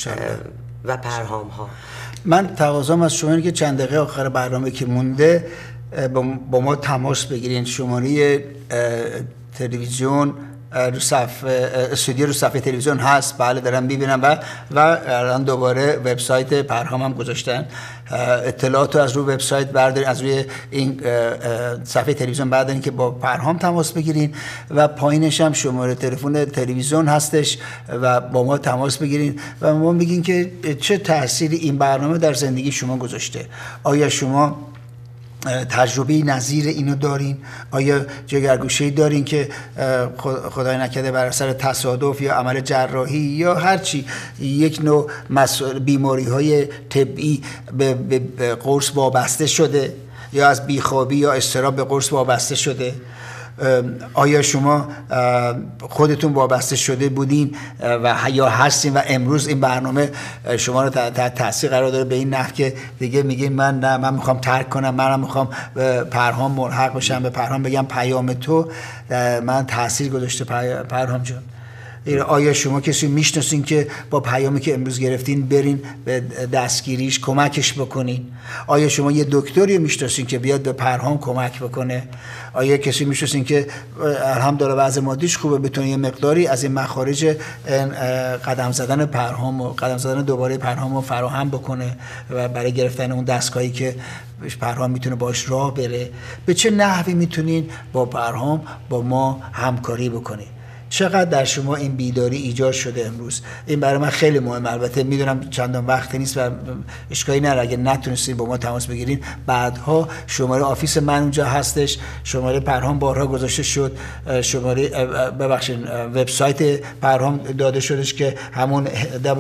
و پرهام ها. من تقاضام از شما اینه که چند دقیقه آخر برنامه که مونده با ما تماس بگیرین. شماره تلویزیون رو صفحه استودیو رو صفحه تلویزیون هست، بله دارم میبینم و الان دوباره وبسایت پرهام هم گذاشتن. اطلاعات رو از روی وبسایت بردارین، از روی این صفحه تلویزیون بردارین که با پرهام تماس بگیرین و پایینش هم شماره تلفن تلویزیون هستش و با ما تماس بگیرین و ما میگین که چه تأثیری این برنامه در زندگی شما گذاشته. آیا شما تجربه نظیر اینو دارین؟ آیا جگرگوشه‌ای دارین که خدای نکرده بر اثر تصادف یا عمل جراحی یا هر چی یک نوع بیماری‌های طبی به قرص وابسته شده یا از بیخوابی یا اضطراب به قرص وابسته شده؟ آیا شما خودتون وابسته شده بودین و یا هستین و امروز این برنامه شما رو تحت تاثیر قرار داره به این نحو که دیگه میگین من میخوام ترک کنم، منم میخوام به پرهام ملحق بشم، به پرهام بگم پیام تو من تاثیر گذاشته پرهام جان؟ آیا شما کسی میشناسین که با پیامی که امروز گرفتین برین به دستگیریش کمکش بکنین؟ آیا شما یه دکتری میشناسین که بیاد به پرهام کمک بکنه؟ آیا کسی میشناسین که الحمدلله وضع مادیش خوبه بتونه یه مقداری از این مخارج قدم زدن پرهام و قدم زدن دوباره پرهام رو فراهم بکنه و برای گرفتن اون دستگاهی که پرهام میتونه باش راه بره؟ به چه نحوی میتونین با پرهام با ما همکاری بکنین؟ چقدر در شما این بیداری ایجاد شده امروز؟ این برای من خیلی مهمه. البته میدونم چندان وقت نیست و اشکالی نداره اگه نتونستین با ما تماس بگیرین، بعدها شماره آفیس من اونجا هستش، شماره پرهام بارها گذاشته شد، شماره ببخشید وبسایت پرهام داده شدش که همون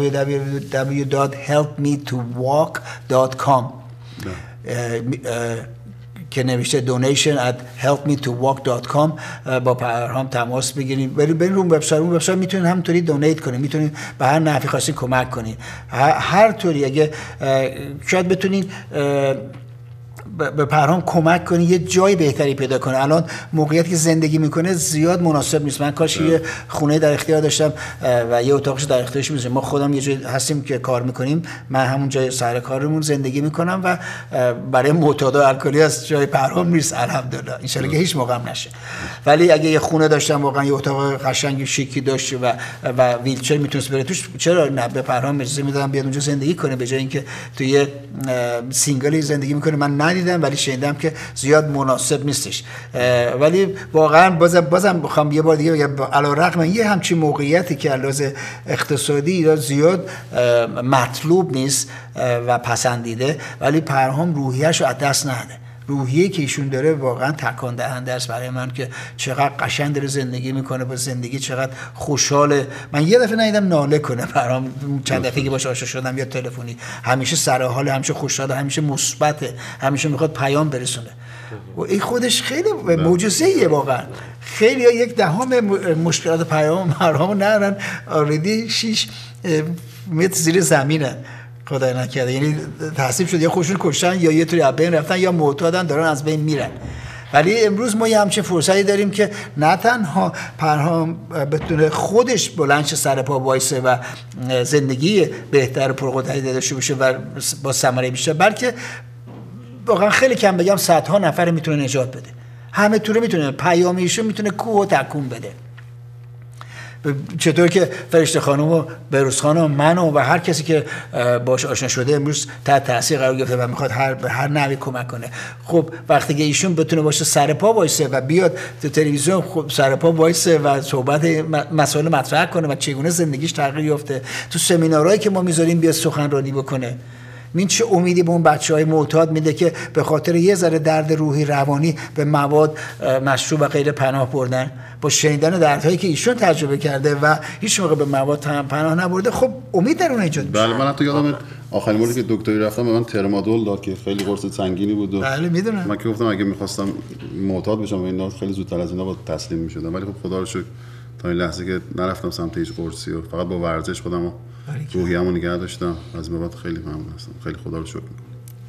www.helpmetowalk.com که نوشته donation at helpmetowalk.com با پرهام تماس بگیرید. برید اون وبسایت میتونید همونطوری دونیت کنید، میتونید به هر نحوی خواستین کمک کنید، هر طوری. اگه شاید بتونید به پرهام کمک کنی یه جای بهتری پیدا کنه. الان موقعیتی که زندگی میکنه زیاد مناسب نیست. من کاش یه خونه در اختیار داشتم و یه اتاقش در اختیارش میذارم. ما خودم یه جای هستیم که کار میکنیم، من همون جای سر کارمون زندگی میکنم و برای معتادا الکلی از جای پرهام نیست الحمدلله، ان شاءالله که هیچ موقع هم نشه. ولی اگه یه خونه داشتم واقعا یه اتاق قشنگ شیکی داشت و ویلچر میتونست بره توش، چرا نه به پرهام اجازه میدادم بیاد اونجا زندگی کنه به جای اینکه تو یه سینگلی زندگی میکنه. من ندیدم ولی شنیدم که زیاد مناسب نیستش. ولی واقعا بازم بخوام یه بار دیگه بگم علیرغم یه همچین موقعیتی که علاوه اقتصادی زیاد مطلوب نیست و پسندیده، ولی پرهام روحیه‌شو از دست نده. روحیه که ایشون داره واقعا تکان دهنده است برای من که چقدر قشنگ داره زندگی میکنه، با زندگی چقدر خوشحاله. من یه دفعه ندیدم ناله کنه پرهام، چند دفعه که باهاش آشنا شدم یا تلفنی، همیشه سر حال، همیشه خوشحال، همیشه مثبته، همیشه میخواد پیام برسونه. و این خودش خیلی معجزه‌ایه واقعا. خیلی یک دهم مشکلات پرهام ندارن، آردی 6 متر زیر زمینن خدای نکرده، یعنی تحصیل شد یا خودشون کشتن یا یه طوری از بین رفتن یا معتادن دارن از بین میرن. ولی امروز ما یه همچین فرصتی داریم که نه تنها پرهام بتونه خودش بلند شه سر پا وایسه و زندگی بهتر و پرقدرتی داشته باشه و با ثمره بیشتر، بلکه واقعا خیلی کم بگم صدها نفر میتونه نجات بده. همه طوره میتونه پیامیشو میتونه کوه و تکون بده. چطور که فرشته خانم و بهروز خانم و من و هر کسی که باش آشنا شده امروز تحت تاثیر قرار گرفته و میخواد به هر نحوی کمک کنه. خب وقتی که ایشون بتونه باشه سر پا وایسه و بیاد تو تلویزیون خب سر پا وایسه و صحبت مسائل مطرح کنه و چگونه زندگیش تغییر یافته، تو سمینارهایی که ما میذاریم بیاد سخنرانی بکنه، این چه امیدی به اون بچه‌های معتاد میده که به خاطر یه ذره درد روحی روانی به مواد مشروب و غیر پناه بردن. با شنیدن دردهایی که ایشون تجربه کرده و هیچ موقع به مواد پناه نبرده، خب امید در اون ایجاد میشه. بله، من حتی یادم آخرین باری که دکتری رفتم به من ترمادول داد که خیلی قرص سنگینی بود و بله میدونم. من که گفتم اگه می‌خواستم معتاد بشم و اینا خیلی زودتر از اینا با تسلیم می‌شدم، ولی خب خدا رو شکر تا این لحظه که نرفتم سمت هیچ قرصی و فقط با ورزش خودمو روحیه‌مو نگه داشتم. از این بابت خیلی ممنون هستم، خیلی خدا رو شکر می‌کنم.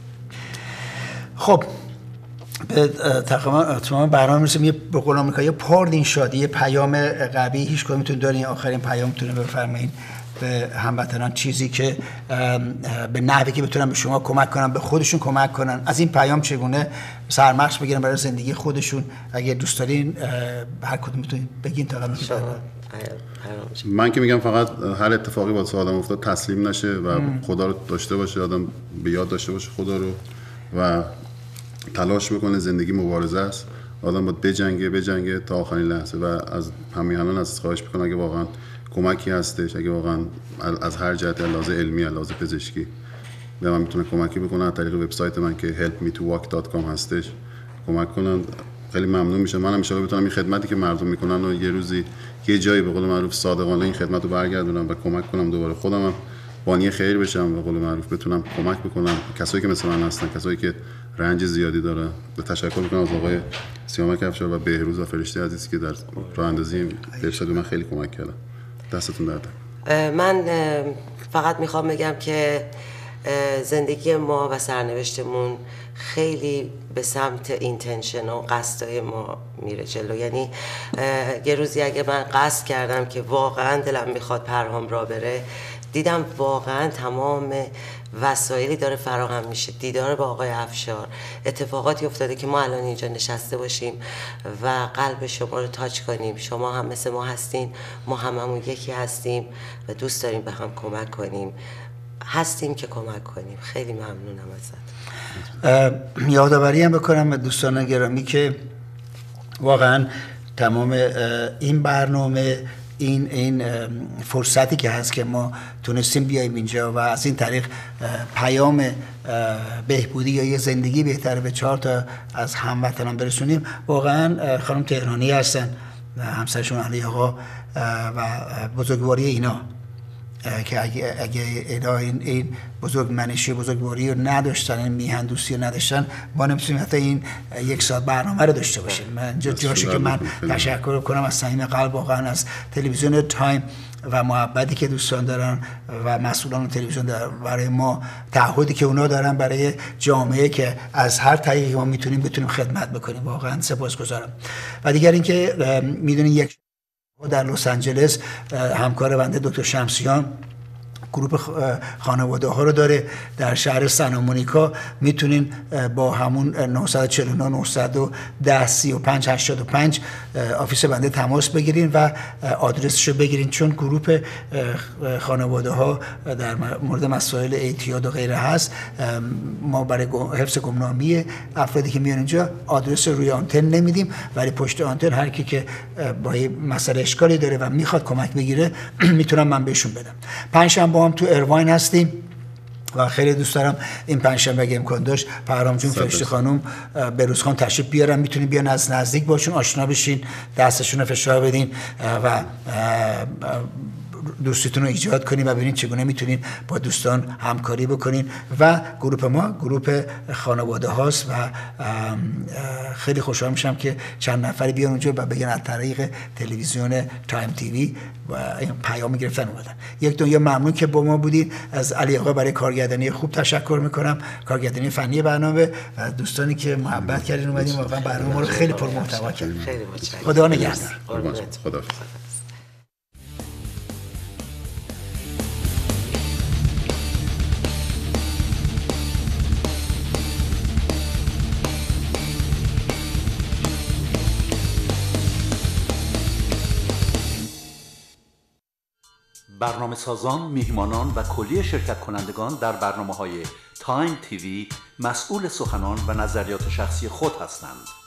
خب به تمام برنامه میرسیم. یه به قول آمریکا یه پاردین شادی، یه پیام قوی هیچ کدومتون دارین؟ آخرین پیامتون رو بفرمایید به هموطنان، چیزی که به نحوی که بتونن به شما کمک کنن، به خودشون کمک کنن، از این پیام چگونه سرمشق بگیرن برای زندگی خودشون. اگه دوست دارین هر کدومتون بگین تا قبل. من که میگم فقط هر اتفاقی واسه آدم افتاد تسلیم نشه و خدا رو داشته باشه، آدم به یاد داشته باشه خدا رو و تلاش بکنه. زندگی مبارزه است، آدم باید بجنگه تا آخرین لحظه و از همیهنان از خواهش میکنم اگه واقعا کمکی هستش، اگه واقعا از هر جهت، لحاظ علمی، لحاظ پزشکی به من میتونه کمکی بکنن از طریق وبسایت من که helpmetowalk.com هستش کمک کنن. خیلی ممنون میشم. منم ان شاءالله بتونم این خدمتی که مردم میکنن و یه روزی یه جایی به قول معروف صادقانه این خدمت رو برگردونم و کمک کنم دوباره خودم هم بانی خیر بشم، به قول معروف بتونم کمک بکنم کسایی که مثل من هستن، کسایی که رنج زیادی دارن. به تشکر میکنم از آقای سیامک افشار و بهروز و فرشته عزیزی که در راه اندازی ارشاد من خیلی کمک کردن. دستتون درد. من فقط میخوام بگم که زندگی ما و سرنوشتمون خیلی به سمت اینتنشن و قصدای ما میره جلو. یعنی یه روزی اگه من قصد کردم که واقعا دلم میخواد پرهام را بره، دیدم واقعا تمام وسایلی داره فراهم میشه، دیدار با آقای افشار، اتفاقاتی افتاده که ما الان اینجا نشسته باشیم و قلب شما رو تاچ کنیم. شما هم مثل ما هستین، ما هممون یکی هستیم و دوست داریم به هم کمک کنیم، هستیم که کمک کنیم. خیلی ممنونم ازت. یادآوری هم بکنم به دوستان گرامی که واقعا تمام این برنامه، این فرصتی که هست که ما تونستیم بیاییم اینجا و از این طریق پیام بهبودی یا یه زندگی بهتر به 4 تا از هموطنان برسونیم، واقعا خانم تهرانی هستن، همسرشون علی آقا و بزرگواری اینا که اگه این بزرگ منشی بزرگواری رو نداشتن، این میهن دوستی رو نداشتن، ما نمیتونیم حتی این 1 ساعت برنامه رو داشته باشیم. من جاشه که من تشکر کنم از صمیم قلب واقعا از تلویزیون تایم و محبتی که دوستان دارن و مسئولان تلویزیون برای ما، تعهدی که اونا دارن برای جامعه که از هر طریقی ما بتونیم خدمت بکنیم. واقعا سپاسگزارم. و دیگر اینکه میدونین یک در لس آنجلس همکار بنده دکتر شمسیان گروه خانواده ها رو داره در شهر سانتا مونیکا. میتونین با همون 949 910 35 85 آفیس بنده تماس بگیرین و آدرسش رو بگیرین، چون گروه خانواده ها در مورد مسائل اعتیاد و غیره هست. ما برای حفظ گمنامی افرادی که میان اینجا آدرس روی آنتن نمیدیم، ولی پشت آنتن هر کی که با مسئله اشکالی داره و میخواد کمک بگیره میتونم من بهشون بدم. پنجشنبه هم تو ارواین هستیم و خیلی دوست دارم این پنجشنبه اگه امکان داشت پرهام جون، فرشته خانم، بروز خان تشریف بیارن، میتونین بیان از نزدیک باشون، آشنا بشین، دستشون رو فشار بدین و دوستیتون رو ایجاد کنین و ببینین چگونه میتونین با دوستان همکاری بکنین. و گروه ما گروه خانواده هاست و خیلی خوشحال میشم که چند نفری بیان اونجا و بگن از طریق تلویزیون تایم تیوی و پیام گرفتن اومدن. یک دنیا ممنون که با ما بودید. از علی آقا برای کارگردانی خوب تشکر میکنم، کارگردانی فنی برنامه، و دوستانی که محبت کردین اومدین واقعا برنامه ما رو خیلی پرمحتوا کردین. خدا نگهدار. خدا. برنامه سازان، میهمانان و کلیه شرکت کنندگان در برنامه‌های تایم تیوی مسئول سخنان و نظریات شخصی خود هستند.